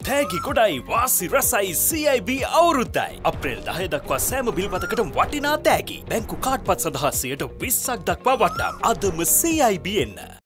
තෑගි ගොඩයි වාසි රසයි CIB අවුරුද්දයි. අප්‍රේල් 10 දක්වා සෑම බිල්පතකටම වටිනා තෑගි. බැංකු කාඩ්පත් සඳහා 20% දක්වා වටම්. අදම CIB එන්න.